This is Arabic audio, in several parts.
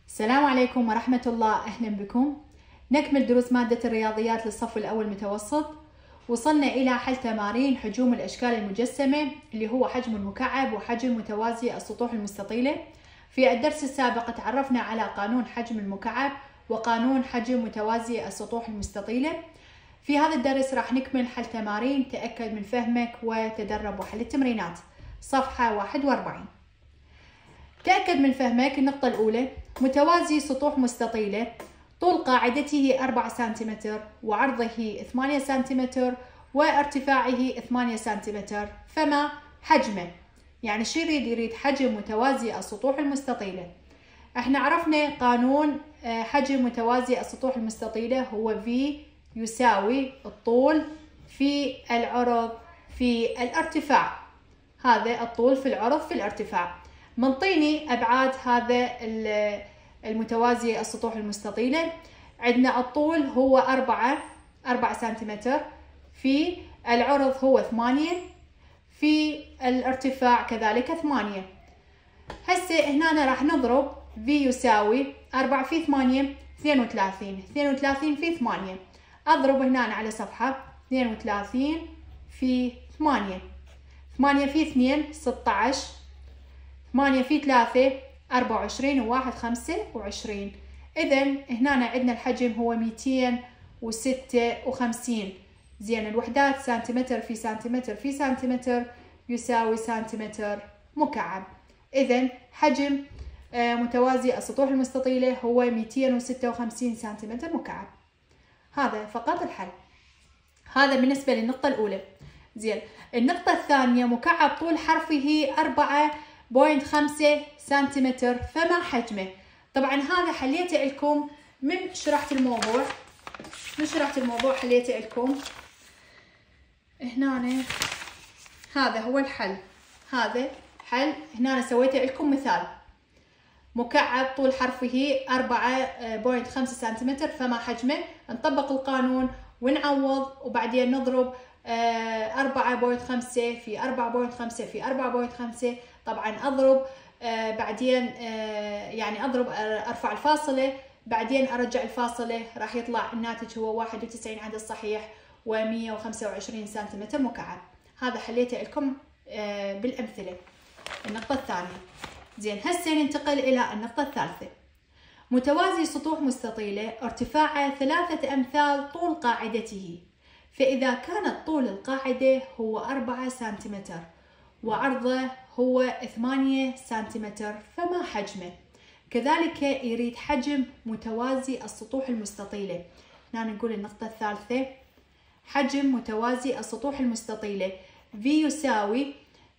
السلام عليكم ورحمة الله، أهلا بكم. نكمل دروس مادة الرياضيات للصف الأول متوسط. وصلنا إلى حل تمارين حجوم الأشكال المجسمة اللي هو حجم المكعب وحجم متوازي السطوح المستطيلة. في الدرس السابق تعرفنا على قانون حجم المكعب وقانون حجم متوازي السطوح المستطيلة. في هذا الدرس راح نكمل حل تمارين. تأكد من فهمك وتدرب وحل التمرينات. صفحة 41. تأكد من فهمك. النقطة الأولى: متوازي سطوح مستطيلة طول قاعدته 4 سنتيمتر وعرضه 8 سنتيمتر وارتفاعه 8 سنتيمتر، فما حجمه؟ يعني شو يريد حجم متوازي السطوح المستطيلة. احنا عرفنا قانون حجم متوازي السطوح المستطيلة هو V يساوي الطول في العرض في الارتفاع. هذا الطول في العرض في الارتفاع. منطيني أبعاد هذا المتوازي السطوح المستطيلة. عندنا الطول هو 4 سنتيمتر، في العرض هو 8، في الارتفاع كذلك 8. هسه هنا راح نضرب V يساوي 4 في 8 32 في 8. أضرب هنا على صفحة 32 في 8 في 2 16، 8 في 3 24 وواحد 25. إذن هنا عندنا الحجم هو 256. زين، الوحدات سنتيمتر في سنتيمتر في سنتيمتر يساوي سنتيمتر مكعب. إذن حجم متوازي السطوح المستطيلة هو 256 سنتيمتر مكعب. هذا فقط الحل. هذا بالنسبة للنقطة الأولى. زين، النقطة الثانية: مكعب طول حرفه 4.5 سنتيمتر، فما حجمه؟ طبعا هذا حليته لكم من شرحت الموضوع. حليته لكم هنا. هذا هو الحل. هذا حل. هنا سويته لكم مثال: مكعب طول حرفه 4.5 سنتيمتر، فما حجمه؟ نطبق القانون ونعوض، وبعدين نضرب 4.5 في 4.5 في 4.5. طبعا اضرب بعدين يعني اضرب ارفع الفاصله، بعدين ارجع الفاصله، راح يطلع الناتج هو 91 عدد صحيح و125 سنتيمتر مكعب. هذا حليته لكم بالامثله. النقطه الثانيه. زين، هسه ننتقل الى النقطه الثالثه: متوازي سطوح مستطيله ارتفاعه 3 أمثال طول قاعدته، فإذا كانت طول القاعدة هو 4 سنتيمتر وعرضه هو 8 سنتيمتر، فما حجمه؟ كذلك يريد حجم متوازي السطوح المستطيلة. هنا نقول النقطة الثالثة: حجم متوازي السطوح المستطيلة V يساوي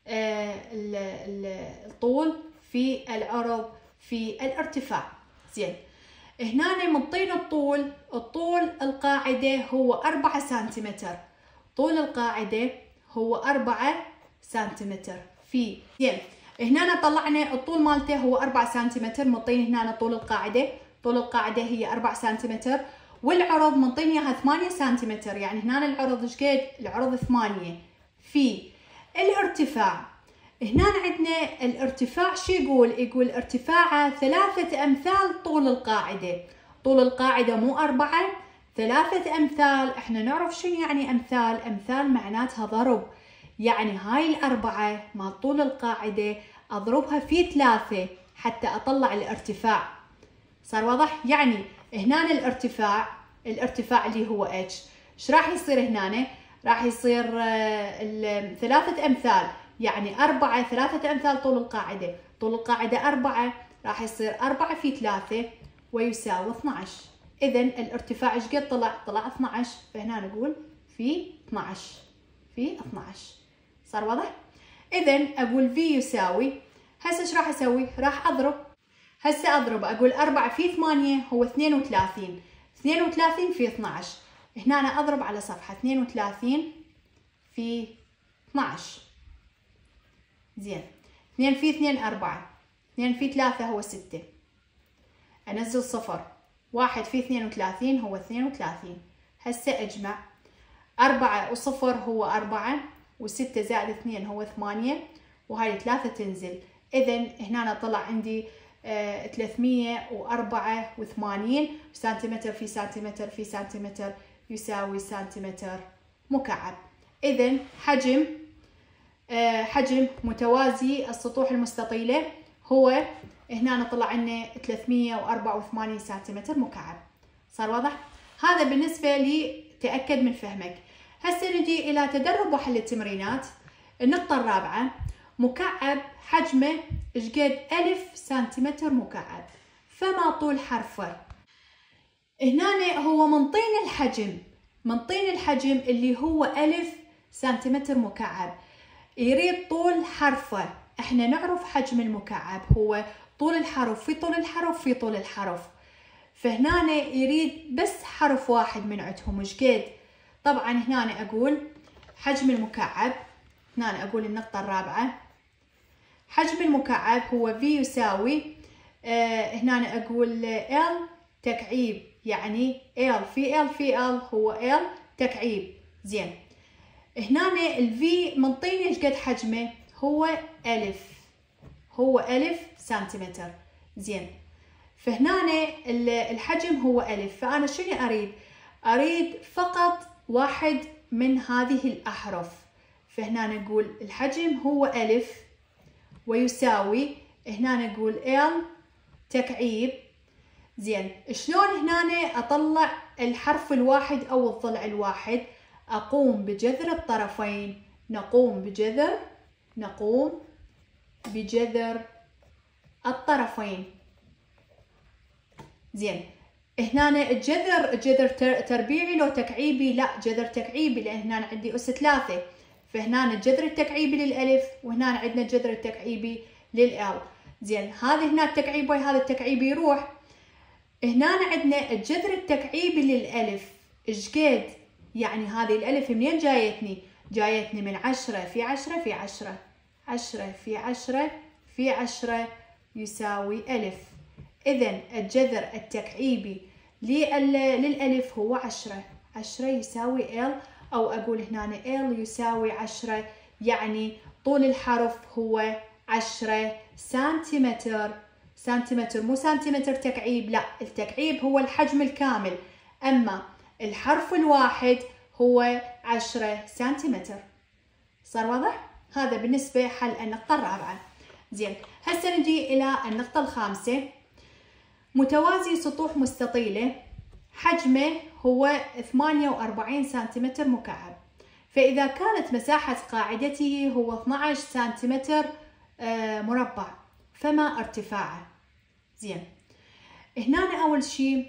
الطول في العرض في الارتفاع. زين، هنا منطين الطول القاعدة هو 4 سنتيمتر. طول القاعدة هو 4 سنتيمتر في. زين، هنا طلعنا الطول مالته هو 4 سنتيمتر. منطين هنا طول القاعدة هي 4 سنتيمتر، والعرض منطين اياها 8 سنتيمتر. يعني هنا العرض ايش قد؟ العرض 8 في الارتفاع. هنا عندنا الارتفاع شو يقول ارتفاعه 3 أمثال طول القاعدة. طول القاعدة مو 4، 3 أمثال. احنا نعرف شنو يعني أمثال. أمثال معناتها ضرب. يعني هاي 4 مال طول القاعدة أضربها في 3 حتى أطلع الارتفاع. صار واضح؟ يعني هنا الارتفاع اللي هو H، ايش راح يصير هنا؟ راح يصير 3 أمثال. يعني 3 أمثال طول القاعدة. طول القاعدة 4، راح يصير 4 في 3 ويساوي 12. إذن الارتفاع ايش قد طلع؟ طلع 12. فهنا نقول في 12 في 12. صار واضح؟ إذن أقول V يساوي، هسه ايش راح أسوي؟ راح أضرب. هسه أقول 4 في 8 هو 32 في 12. هنا أنا أضرب على صفحة 32 في 12. زين، 2 في 2 4، 2 في 3 هو 6. أنزل صفر. 1 في 32 هو 32. هسه أجمع 4 وصفر هو 4، و6 زائد 2 هو 8، وهاي 3 تنزل. إذن هنا طلع عندي 384 سنتيمتر في سنتيمتر في سنتيمتر يساوي سنتيمتر مكعب. إذن حجم متوازي السطوح المستطيلة هو هنا طلع لنا 384 سنتيمتر مكعب. صار واضح؟ هذا بالنسبة لي تأكد من فهمك. هسه نجي إلى تدرب وحل التمرينات. النقطة الرابعة، مكعب حجمه شقد 1000 سنتيمتر مكعب، فما طول حرفه؟ هنا هو منطين الحجم اللي هو 1000 سنتيمتر مكعب، يريد طول حرفه. احنا نعرف حجم المكعب هو طول الحرف في طول الحرف في طول الحرف، فهنا يريد بس حرف واحد من عندهم شقد. طبعا هنا اقول حجم المكعب، هنا اقول النقطة الرابعة، حجم المكعب هو V يساوي هنا اقول L تكعيب، يعني L في L هو L تكعيب. زين، هنا ال V منطيني ايش قد حجمه؟ هو 1000 سنتيمتر. زين، فهنا الحجم هو 1000، فأنا شنو أريد فقط واحد من هذه الأحرف. فهنا نقول الحجم هو 1000 ويساوي، هنا نقول L تكعيب. زين، شلون هنا أطلع الحرف الواحد أو الضلع الواحد؟ أقوم بجذر الطرفين، نقوم بجذر الطرفين. زين، هنا الجذر تربيعي لو تكعيبي؟ لا، جذر تكعيبي، لأن هنا عندي أس 3، فهنا الجذر التكعيبي للألف وهنا عندنا الجذر التكعيبي للأل. زين، هذه هنا التكعيب وهذا التكعيبي يروح. هنا عندنا الجذر التكعيبي للألف إشقد؟ يعني هذه الألف منين جايتني من 10 في 10 في 10، 10 في 10 في 10 يساوي 1000. إذن الجذر التكعيبي للألف هو 10 يساوي L، أو أقول هنا L يساوي 10، يعني طول الحرف هو 10 سنتيمتر. مو سنتيمتر تكعيب، لا، التكعيب هو الحجم الكامل، أما الحرف الواحد هو 10 سنتيمتر. صار واضح؟ هذا بالنسبة حل النقطة الرابعة. زين، هسه نجي إلى النقطة الخامسة. متوازي سطوح مستطيلة حجمه هو 48 سنتيمتر مكعب، فإذا كانت مساحة قاعدته هو 12 سنتيمتر مربع، فما ارتفاعه؟ زين، هنا أول شي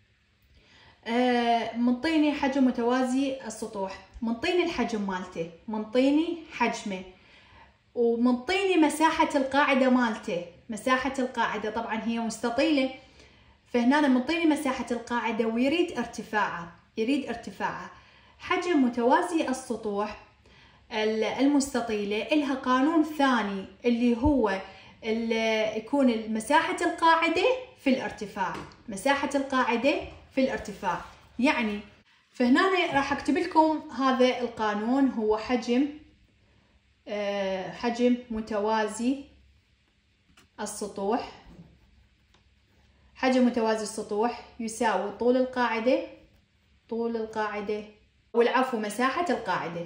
منطيني حجم متوازي السطوح، منطيني الحجم مالته، منطيني حجمه، ومنطيني مساحة القاعدة مالته. مساحة القاعدة طبعا هي مستطيلة، فهنا منطيني مساحة القاعدة ويريد ارتفاعها. حجم متوازي السطوح المستطيلة إلها قانون ثاني، اللي هو يكون مساحة القاعدة في الارتفاع، مساحة القاعدة في الارتفاع. يعني فهنا راح اكتب لكم هذا القانون، هو حجم متوازي السطوح. حجم متوازي السطوح يساوي طول القاعدة والعفو مساحة القاعدة،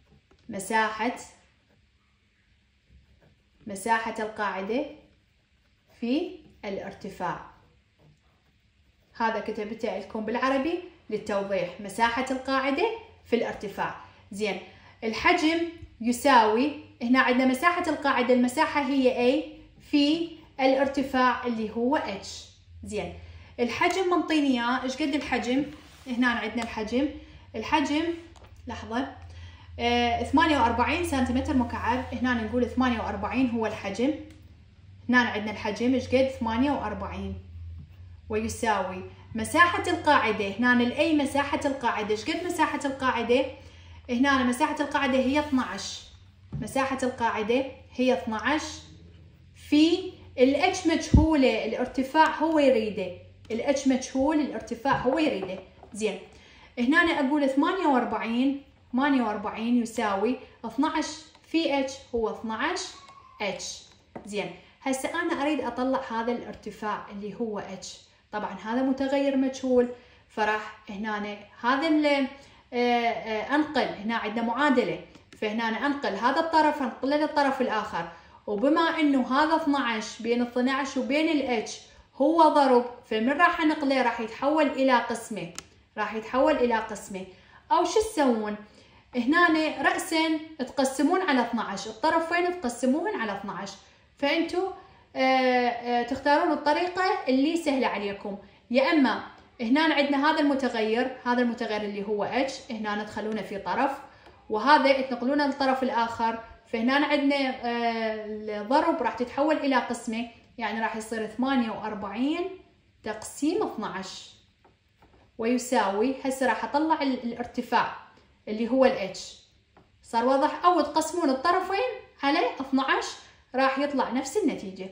مساحة القاعدة في الارتفاع. هذا كتبته لكم بالعربي للتوضيح، مساحة القاعدة في الارتفاع. زين، الحجم يساوي، هنا عندنا مساحة القاعدة، المساحة هي A في الارتفاع اللي هو H. زين، الحجم منطيني اياه، ايش قد الحجم؟ هنا عندنا الحجم لحظة 48 سنتيمتر مكعب، هنا نقول 48 هو الحجم، هنا عندنا الحجم ايش قد 48 ويساوي مساحة القاعدة، هنا الأي مساحة القاعدة، ايش قد مساحة القاعدة؟ هنا مساحة القاعدة هي 12، مساحة القاعدة هي 12 في الاتش مجهولة، الارتفاع هو يريده، الاتش مجهول، الارتفاع هو يريده. زين، هنا أقول 48 يساوي 12 في اتش هو 12 اتش. زين، هسه انا اريد اطلع هذا الارتفاع اللي هو اتش. طبعا هذا متغير مجهول، فراح هنا هذا انقل، هنا عندنا معادله، فهنا انقل هذا الطرف انقله للطرف الاخر، وبما انه هذا 12 بين 12 وبين الاتش هو ضرب، فمن راح انقله راح يتحول الى قسمه، راح يتحول الى قسمه. او شو تسوون؟ هنا رأسا تقسمون على 12، الطرفين تقسموهن على 12، فانتوا تختارون الطريقة اللي سهلة عليكم. يا اما هنا عندنا هذا المتغير، هذا المتغير اللي هو اتش، هنا تخلونه في طرف، وهذا تنقلونه للطرف الاخر، فهنا عندنا الضرب راح تتحول الى قسمة، يعني راح يصير 48 تقسيم 12 ويساوي، هسه راح اطلع الارتفاع اللي هو الاتش. صار واضح؟ او تقسمون الطرفين على 12 راح يطلع نفس النتيجة.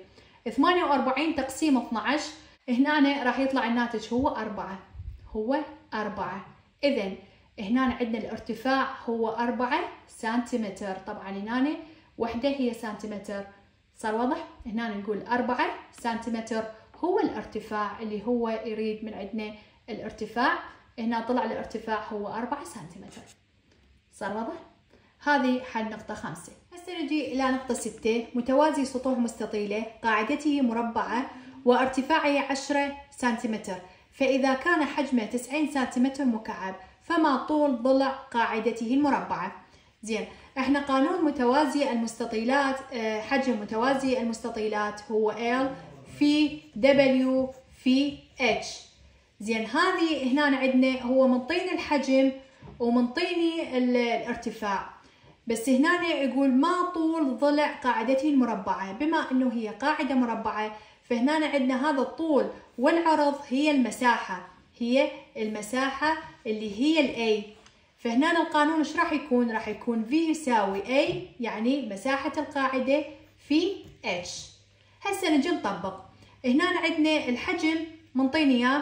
48 تقسيم 12 هنا راح يطلع الناتج هو 4، هو 4. اذا هنا عندنا الارتفاع هو 4 سنتيمتر، طبعا هنا وحدة هي سنتيمتر. صار واضح؟ هنا نقول 4 سنتيمتر هو الارتفاع اللي هو يريد من عندنا الارتفاع، هنا طلع الارتفاع هو 4 سنتيمتر. صار واضح؟ هذه حل نقطة 5. هسه نجي إلى نقطة 6. متوازي سطوح مستطيلة قاعدته مربعة وارتفاعه 10 سنتيمتر، فإذا كان حجمه 90 سنتيمتر مكعب فما طول ضلع قاعدته المربعة. زين، احنا قانون متوازي المستطيلات، حجم متوازي المستطيلات هو L في W في H. زين، هذه هنا عندنا هو منطيني الحجم ومنطيني الارتفاع، بس هنا يقول ما طول ضلع قاعدته المربعة. بما انه هي قاعدة مربعة فهنا عندنا هذا الطول والعرض هي المساحة، هي المساحة اللي هي الاي. فهنا القانون ايش راح يكون؟ راح يكون V يساوي A، يعني مساحة القاعدة في H. هسه نجي نطبق. هنا عندنا الحجم منطيني اياه،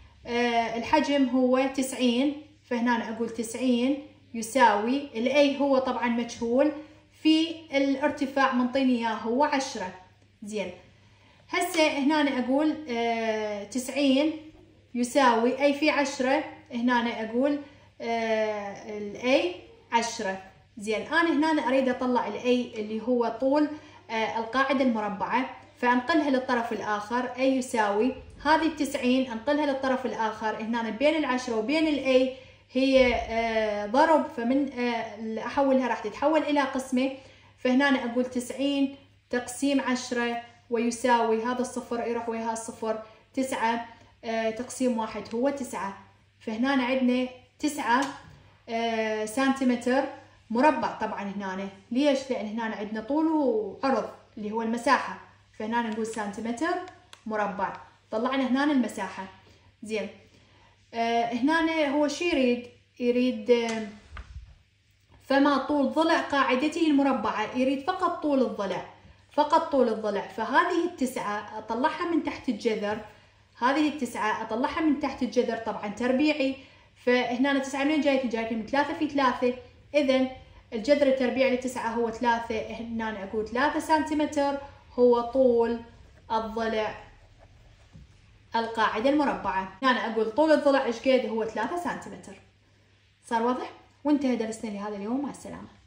الحجم هو 90، فهنا اقول 90 يساوي الاي هو طبعا مجهول، في الارتفاع منطيني اياه هو 10. زين، هسه هنا اقول 90 يساوي اي في 10، هنا اقول الاي 10. زين، انا هنا اريد اطلع الاي اللي هو طول القاعده المربعه، فانقلها للطرف الاخر. اي يساوي هذه 90 انقلها للطرف الاخر، هنا بين العشرة وبين الاي هي ضرب، فمن احولها راح تتحول الى قسمه، فهنا اقول 90 تقسيم 10 ويساوي هذا الصفر يروح ويا الصفر 9 تقسيم 1 هو 9، فهنا عندنا 9 سنتيمتر مربع. طبعا هنا ليش؟ لان هنا عندنا طول وعرض اللي هو المساحه، فهنا نقول سنتيمتر مربع، طلعنا هنا المساحه. زين، هنا هو شو يريد فما طول ضلع قاعدته المربعه، يريد فقط طول الضلع، فقط طول الضلع. فهذه التسعة اطلعها من تحت الجذر، هذه التسعة اطلعها من تحت الجذر طبعا تربيعي، فهنا 9 منين جايتي؟ جايتي من 3 في 3، اذا الجذر التربيعي للتسعة هو 3. هنا اقول 3 سنتيمتر هو طول الضلع القاعدة المربعة. هنا اقول طول الضلع ايش قد؟ هو 3 سنتيمتر. صار واضح؟ وانتهى درسنا لهذا اليوم، مع السلامة.